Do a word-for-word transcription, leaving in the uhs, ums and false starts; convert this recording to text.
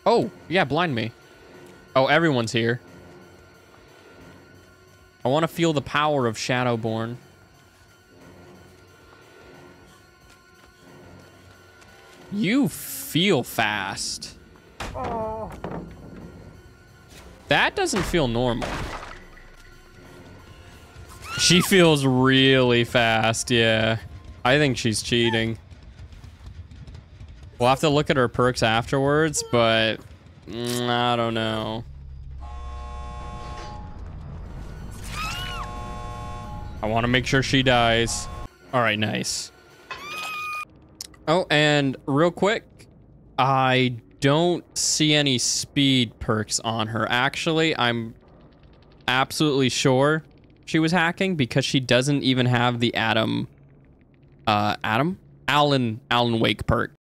Oh, yeah, blind me. Oh, everyone's here. I want to feel the power of Shadowborn. You feel fast. Oh. That doesn't feel normal. She feels really fast, yeah. I think she's cheating. We'll have to look at her perks afterwards, but mm, I don't know. I want to make sure she dies. All right, nice. Oh, and real quick, I don't see any speed perks on her. Actually, I'm absolutely sure she was hacking because she doesn't even have the Adam, uh, Adam? Alan, Alan Wake perk.